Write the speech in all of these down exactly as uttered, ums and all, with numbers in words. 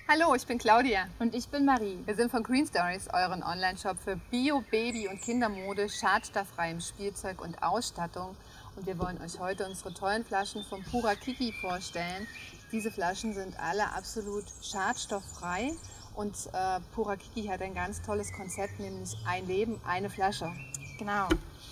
Hallo, ich bin Claudia. Und ich bin Marie. Wir sind von Green Stories, euren Online-Shop für Bio-, Baby- und Kindermode, schadstofffreiem Spielzeug und Ausstattung. Und wir wollen euch heute unsere tollen Flaschen von Pura Kiki vorstellen. Diese Flaschen sind alle absolut schadstofffrei. Und äh, Pura Kiki hat ein ganz tolles Konzept, nämlich ein Leben, eine Flasche. Genau.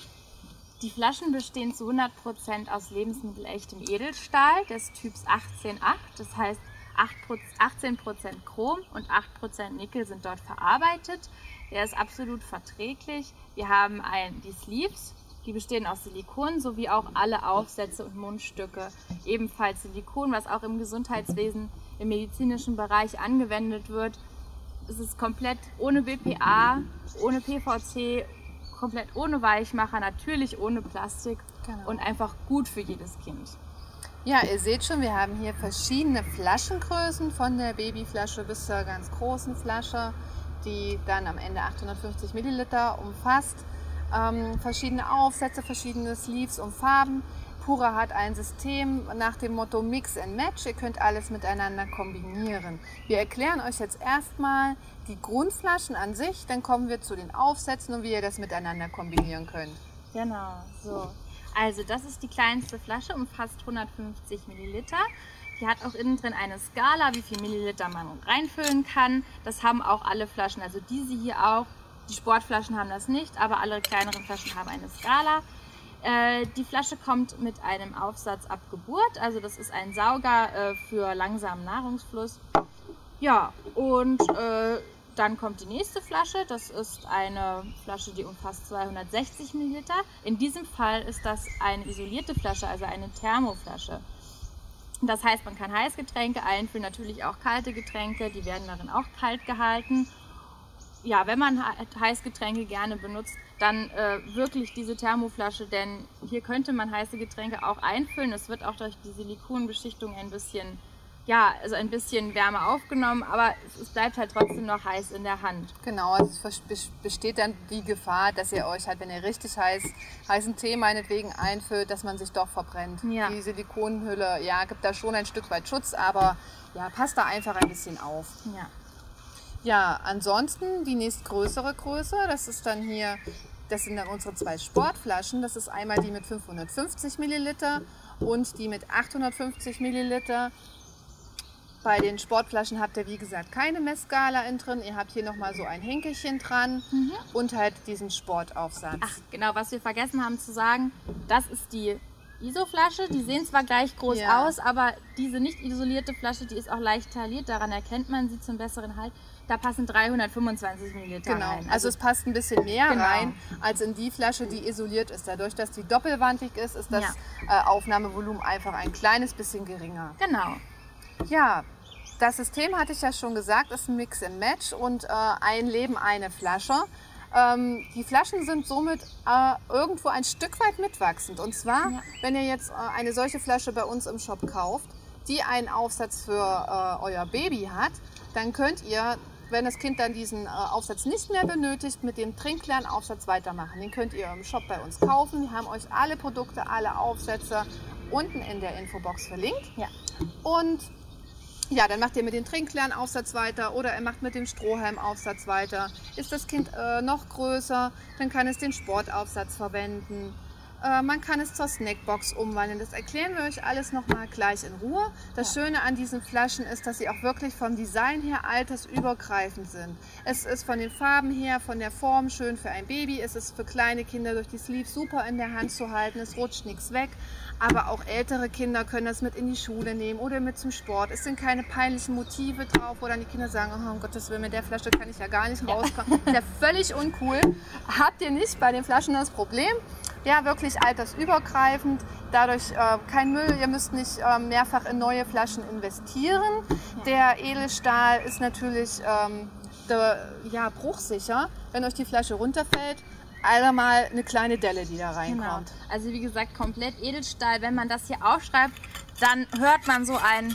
Die Flaschen bestehen zu hundert Prozent aus lebensmittelechtem Edelstahl des Typs achtzehn acht. Das heißt, achtzehn Prozent Chrom und acht Prozent Nickel sind dort verarbeitet. Der ist absolut verträglich. Wir haben ein, die Sleeves, die bestehen aus Silikon, sowie auch alle Aufsätze und Mundstücke. Ebenfalls Silikon, was auch im Gesundheitswesen, im medizinischen Bereich angewendet wird. Es ist komplett ohne B P A, ohne P V C, komplett ohne Weichmacher, natürlich ohne Plastik, genau. Und einfach gut für jedes Kind. Ja, ihr seht schon, wir haben hier verschiedene Flaschengrößen, von der Babyflasche bis zur ganz großen Flasche, die dann am Ende achthundertfünfzig Milliliter umfasst. Ähm, verschiedene Aufsätze, verschiedene Sleeves und Farben. Pura hat ein System nach dem Motto Mix and Match. Ihr könnt alles miteinander kombinieren. Wir erklären euch jetzt erstmal die Grundflaschen an sich, dann kommen wir zu den Aufsätzen und wie ihr das miteinander kombinieren könnt. Genau, so. Also das ist die kleinste Flasche, umfasst hundertfünfzig Milliliter. Die hat auch innen drin eine Skala, wie viel Milliliter man reinfüllen kann. Das haben auch alle Flaschen, also diese hier auch. Die Sportflaschen haben das nicht, aber alle kleineren Flaschen haben eine Skala. Äh, die Flasche kommt mit einem Aufsatz ab Geburt, also das ist ein Sauger äh, für langsamen Nahrungsfluss. Ja, und äh, dann kommt die nächste Flasche, das ist eine Flasche, die umfasst zweihundertsechzig Milliliter. In diesem Fall ist das eine isolierte Flasche, also eine Thermoflasche. Das heißt, man kann Heißgetränke einfüllen, natürlich auch kalte Getränke, die werden darin auch kalt gehalten. Ja, wenn man Heißgetränke gerne benutzt, dann äh, wirklich diese Thermoflasche, denn hier könnte man heiße Getränke auch einfüllen. Es wird auch durch die Silikonbeschichtung ein bisschen Ja, also ein bisschen Wärme aufgenommen, aber es bleibt halt trotzdem noch heiß in der Hand. Genau, also es besteht dann die Gefahr, dass ihr euch halt, wenn ihr richtig heiß, heißen Tee meinetwegen einfüllt, dass man sich doch verbrennt. Ja. Die Silikonhülle, ja, gibt da schon ein Stück weit Schutz, aber ja, passt da einfach ein bisschen auf. Ja. Ja, ansonsten die nächstgrößere Größe, das ist dann hier, das sind dann unsere zwei Sportflaschen. Das ist einmal die mit fünfhundertfünfzig Milliliter und die mit achthundertfünfzig Milliliter. Bei den Sportflaschen habt ihr, wie gesagt, keine Messskala innen drin. Ihr habt hier nochmal so ein Henkelchen dran mhm. und halt diesen Sportaufsatz. Ach, genau, was wir vergessen haben zu sagen, das ist die I S O-Flasche. Die sehen zwar gleich groß ja. aus, aber diese nicht isolierte Flasche, die ist auch leicht taliert. Daran erkennt man sie zum besseren Halt. Da passen dreihundertfünfundzwanzig Milliliter genau. rein. Also, also es passt ein bisschen mehr genau. rein als in die Flasche, die isoliert ist. Dadurch, dass die doppelwandig ist, ist das ja. äh, Aufnahmevolumen einfach ein kleines bisschen geringer. Genau. Ja, das System hatte ich ja schon gesagt, ist ein Mix and Match und äh, ein Leben, eine Flasche. Ähm, die Flaschen sind somit äh, irgendwo ein Stück weit mitwachsend. Und zwar, ja. wenn ihr jetzt äh, eine solche Flasche bei uns im Shop kauft, die einen Aufsatz für äh, euer Baby hat, dann könnt ihr, wenn das Kind dann diesen äh, Aufsatz nicht mehr benötigt, mit dem trinkleeren Aufsatz weitermachen. Den könnt ihr im Shop bei uns kaufen. Wir haben euch alle Produkte, alle Aufsätze unten in der Infobox verlinkt. Ja. Und ja, dann macht ihr mit dem trinkleeren Aufsatz weiter oder ihr macht mit dem Strohhalmaufsatz weiter. Ist das Kind äh, noch größer, dann kann es den Sportaufsatz verwenden. Äh, man kann es zur Snackbox umwandeln. Das erklären wir euch alles nochmal gleich in Ruhe. Das ja. Schöne an diesen Flaschen ist, dass sie auch wirklich vom Design her altersübergreifend sind. Es ist von den Farben her, von der Form schön für ein Baby. Es ist für kleine Kinder durch die Sleeves super in der Hand zu halten. Es rutscht nichts weg. Aber auch ältere Kinder können das mit in die Schule nehmen oder mit zum Sport. Es sind keine peinlichen Motive drauf, wo dann die Kinder sagen, oh, um Gottes Willen, mit der Flasche kann ich ja gar nicht rauskommen. Das ist ja völlig uncool. Habt ihr nicht bei den Flaschen das Problem. Ja, wirklich altersübergreifend, dadurch äh, kein Müll, ihr müsst nicht äh, mehrfach in neue Flaschen investieren. Der Edelstahl ist natürlich ähm, der, ja, bruchsicher, wenn euch die Flasche runterfällt. Einmal eine kleine Delle, die da reinkommt. Genau. Also wie gesagt, komplett Edelstahl. Wenn man das hier aufschreibt, dann hört man so ein,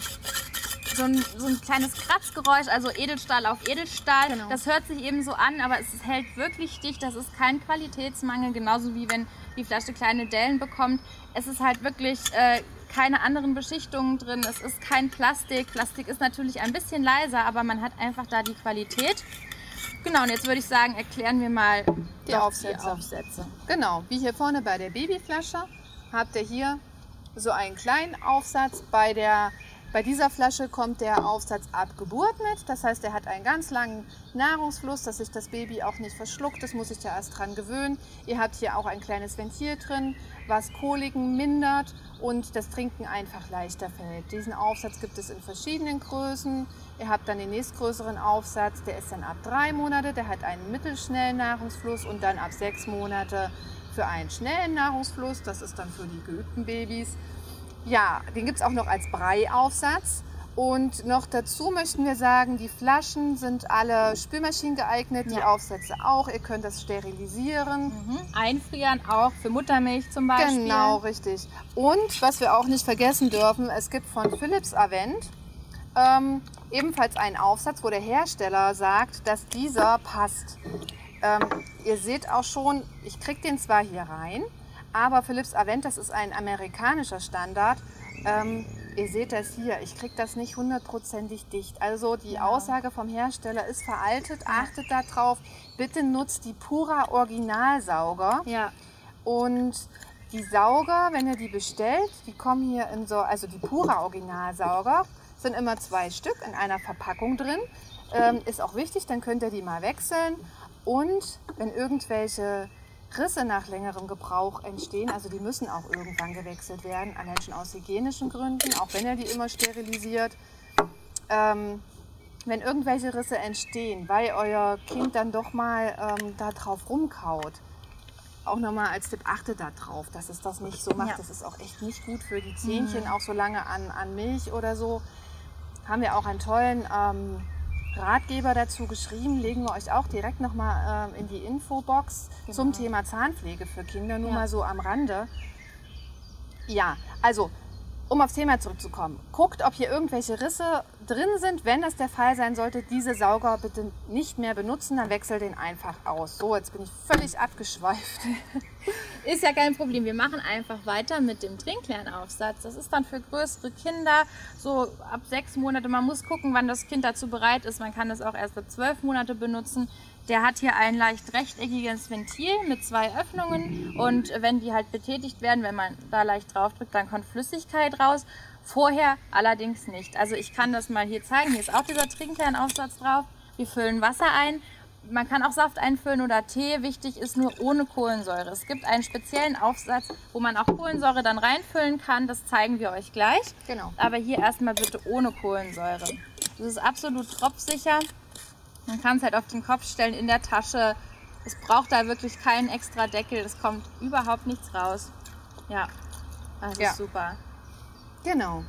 so ein, so ein kleines Kratzgeräusch, also Edelstahl auf Edelstahl. Genau. Das hört sich eben so an, aber es hält wirklich dicht. Das ist kein Qualitätsmangel, genauso wie wenn die Flasche kleine Dellen bekommt. Es ist halt wirklich äh, keine anderen Beschichtungen drin, es ist kein Plastik. Plastik ist natürlich ein bisschen leiser, aber man hat einfach da die Qualität. Genau, und jetzt würde ich sagen, erklären wir mal die Aufsätze. die Aufsätze. Genau, wie hier vorne bei der Babyflasche habt ihr hier so einen kleinen Aufsatz. Bei, der, bei dieser Flasche kommt der Aufsatz ab Geburt mit. Das heißt, er hat einen ganz langen Nahrungsfluss, dass sich das Baby auch nicht verschluckt. Das muss sich ja erst dran gewöhnen. Ihr habt hier auch ein kleines Ventil drin, was Koliken mindert und das Trinken einfach leichter fällt. Diesen Aufsatz gibt es in verschiedenen Größen. Ihr habt dann den nächstgrößeren Aufsatz, der ist dann ab drei Monate, der hat einen mittelschnellen Nahrungsfluss und dann ab sechs Monate für einen schnellen Nahrungsfluss. Das ist dann für die geübten Babys. Ja, den gibt es auch noch als Breiaufsatz. Und noch dazu möchten wir sagen, die Flaschen sind alle Spülmaschinen geeignet, die ja. Aufsätze auch. Ihr könnt das sterilisieren. Mhm. Einfrieren auch für Muttermilch zum Beispiel. Genau, richtig. Und was wir auch nicht vergessen dürfen, es gibt von Philips Avent ähm, ebenfalls einen Aufsatz, wo der Hersteller sagt, dass dieser passt. Ähm, ihr seht auch schon, ich kriege den zwar hier rein, aber Philips Avent, das ist ein amerikanischer Standard. Ähm, ihr seht das hier, ich kriege das nicht hundertprozentig dicht. Also die ja. Aussage vom Hersteller ist veraltet, achtet darauf. Bitte nutzt die Pura Originalsauger. Ja. Und die Sauger, wenn ihr die bestellt, die kommen hier in so, also die Pura Originalsauger, sind immer zwei Stück in einer Verpackung drin. Ähm, ist auch wichtig, dann könnt ihr die mal wechseln. Und wenn irgendwelche Risse nach längerem Gebrauch entstehen, also die müssen auch irgendwann gewechselt werden, allein schon aus hygienischen Gründen, auch wenn ihr die immer sterilisiert. Ähm, wenn irgendwelche Risse entstehen, weil euer Kind dann doch mal ähm, da drauf rumkaut, auch nochmal als Tipp, achtet da drauf, dass es das nicht so macht. Ja. Das ist auch echt nicht gut für die Zähnchen, mhm. auch so lange an, an Milch oder so. Haben wir auch einen tollen ähm, Ratgeber dazu geschrieben, legen wir euch auch direkt nochmal ähm, in die Infobox genau. zum Thema Zahnpflege für Kinder, nur ja. mal so am Rande. Ja, also um aufs Thema zurückzukommen, guckt, ob hier irgendwelche Risse drin sind. Wenn das der Fall sein sollte, diese Sauger bitte nicht mehr benutzen, dann wechselt den einfach aus. So, jetzt bin ich völlig abgeschweift. Ist ja kein Problem. Wir machen einfach weiter mit dem Trinklernaufsatz. Das ist dann für größere Kinder so ab sechs Monate. Man muss gucken, wann das Kind dazu bereit ist. Man kann das auch erst ab zwölf Monate benutzen. Der hat hier ein leicht rechteckiges Ventil mit zwei Öffnungen und wenn die halt betätigt werden, wenn man da leicht drauf drückt, dann kommt Flüssigkeit raus. Vorher allerdings nicht. Also ich kann das mal hier zeigen. Hier ist auch dieser Trinklernaufsatz drauf. Wir füllen Wasser ein. Man kann auch Saft einfüllen oder Tee. Wichtig ist nur ohne Kohlensäure. Es gibt einen speziellen Aufsatz, wo man auch Kohlensäure dann reinfüllen kann. Das zeigen wir euch gleich. Genau. Aber hier erstmal bitte ohne Kohlensäure. Das ist absolut tropfsicher. Man kann es halt auf den Kopf stellen, in der Tasche. Es braucht da wirklich keinen extra Deckel. Es kommt überhaupt nichts raus. Ja, das ja. ist super. Genau.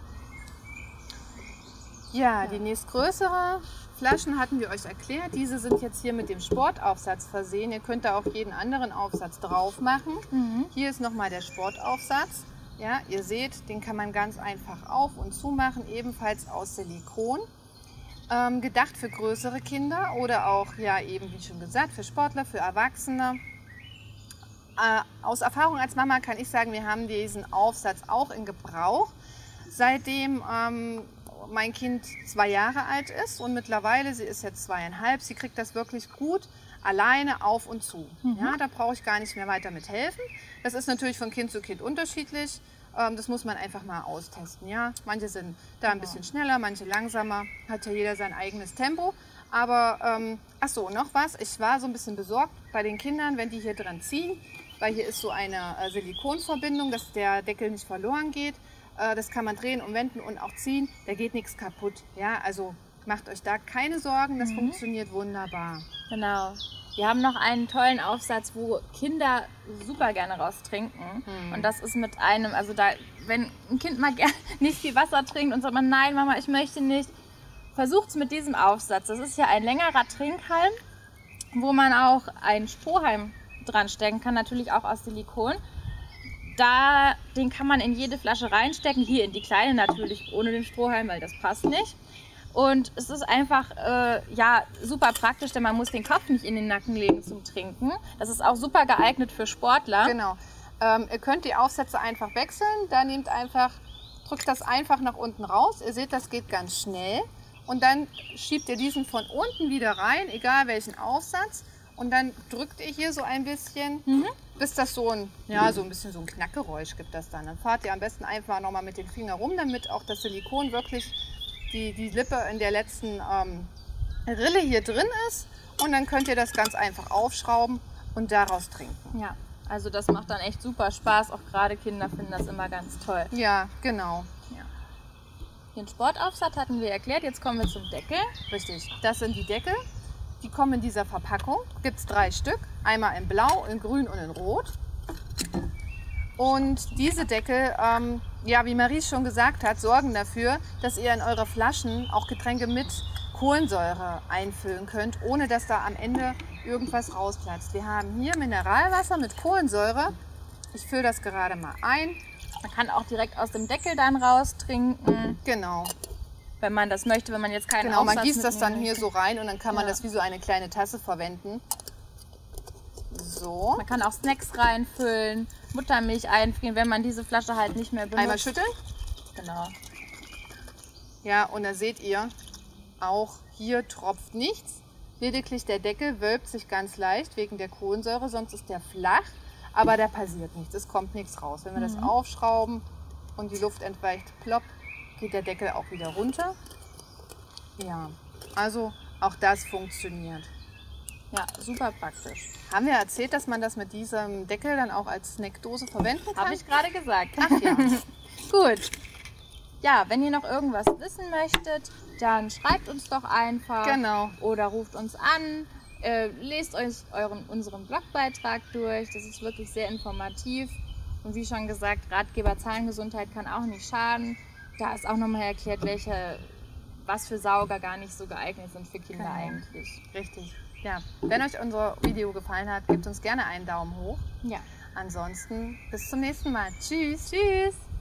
Ja, ja, die nächstgrößere Flaschen hatten wir euch erklärt. Diese sind jetzt hier mit dem Sportaufsatz versehen. Ihr könnt da auch jeden anderen Aufsatz drauf machen. Mhm. Hier ist nochmal der Sportaufsatz. Ja, ihr seht, den kann man ganz einfach auf- und zumachen, ebenfalls aus Silikon. Ähm, gedacht für größere Kinder oder auch, ja eben wie schon gesagt, für Sportler, für Erwachsene. Äh, aus Erfahrung als Mama kann ich sagen, wir haben diesen Aufsatz auch in Gebrauch, seitdem ähm, mein Kind zwei Jahre alt ist und mittlerweile, sie ist jetzt zweieinhalb, sie kriegt das wirklich gut alleine auf und zu. Mhm. Ja, da brauche ich gar nicht mehr weiter mit helfen. Das ist natürlich von Kind zu Kind unterschiedlich. Das muss man einfach mal austesten. Ja? Manche sind da ein bisschen schneller, manche langsamer. Hat ja jeder sein eigenes Tempo. Aber, ähm, ach so, noch was. Ich war so ein bisschen besorgt bei den Kindern, wenn die hier dran ziehen. Weil hier ist so eine äh, Silikonverbindung, dass der Deckel nicht verloren geht. Äh, das kann man drehen und wenden und auch ziehen. Da geht nichts kaputt. Ja? Also macht euch da keine Sorgen, das mhm. funktioniert wunderbar. Genau. Wir haben noch einen tollen Aufsatz, wo Kinder super gerne raus trinken. Hm. Und das ist mit einem, also da, wenn ein Kind mal gerne nicht viel Wasser trinkt und sagt man, nein Mama, ich möchte nicht, versucht es mit diesem Aufsatz. Das ist ja ein längerer Trinkhalm, wo man auch einen Strohhalm dran stecken kann, natürlich auch aus Silikon. Da, den kann man in jede Flasche reinstecken, hier in die kleine natürlich ohne den Strohhalm, weil das passt nicht. Und es ist einfach äh, ja, super praktisch, denn man muss den Kopf nicht in den Nacken legen zum Trinken. Das ist auch super geeignet für Sportler. Genau. Ähm, ihr könnt die Aufsätze einfach wechseln. Da nehmt einfach, drückt das einfach nach unten raus. Ihr seht, das geht ganz schnell. Und dann schiebt ihr diesen von unten wieder rein, egal welchen Aufsatz. Und dann drückt ihr hier so ein bisschen, mhm. bis das so ein, ja, so ein bisschen so ein Knackgeräusch gibt das dann. Dann fahrt ihr am besten einfach nochmal mit dem Finger rum, damit auch das Silikon wirklich die, die Lippe in der letzten ähm, Rille hier drin ist. Und dann könnt ihr das ganz einfach aufschrauben und daraus trinken. Ja, also das macht dann echt super Spaß. Auch gerade Kinder finden das immer ganz toll. Ja, genau. Ja. Den Sportaufsatz hatten wir erklärt. Jetzt kommen wir zum Deckel. Richtig, das sind die Deckel. Die kommen in dieser Verpackung. Gibt es drei Stück. Einmal in Blau, in Grün und in Rot. Und diese Deckel, ähm, ja, wie Marie schon gesagt hat, sorgen dafür, dass ihr in eure Flaschen auch Getränke mit Kohlensäure einfüllen könnt, ohne dass da am Ende irgendwas rausplatzt. Wir haben hier Mineralwasser mit Kohlensäure. Ich fülle das gerade mal ein. Man kann auch direkt aus dem Deckel dann raus trinken. Genau. Wenn man das möchte, wenn man jetzt keinen Genau, Aufsatz man gießt das dann mitnehmen hier so rein und dann kann man Ja. das wie so eine kleine Tasse verwenden. So. Man kann auch Snacks reinfüllen, Muttermilch einfrieren, wenn man diese Flasche halt nicht mehr benutzt. Einmal schütteln. Genau. Ja, und da seht ihr, auch hier tropft nichts. Lediglich der Deckel wölbt sich ganz leicht wegen der Kohlensäure, sonst ist der flach, aber da passiert nichts, es kommt nichts raus. Wenn wir das Mhm. aufschrauben und die Luft entweicht, plopp, geht der Deckel auch wieder runter. Ja, also auch das funktioniert. Ja, super praktisch. Haben wir erzählt, dass man das mit diesem Deckel dann auch als Snackdose verwenden kann? Habe ich gerade gesagt. Ach ja. Gut. Ja, wenn ihr noch irgendwas wissen möchtet, dann schreibt uns doch einfach. Genau. Oder ruft uns an. Äh, lest euch euren, unseren Blogbeitrag durch. Das ist wirklich sehr informativ. Und wie schon gesagt, Ratgeber Zahngesundheit kann auch nicht schaden. Da ist auch nochmal erklärt, welche, was für Sauger gar nicht so geeignet sind für Kinder Genau. eigentlich. Richtig. Ja, wenn euch unser Video gefallen hat, gebt uns gerne einen Daumen hoch. Ja. Ansonsten bis zum nächsten Mal. Tschüss. Tschüss.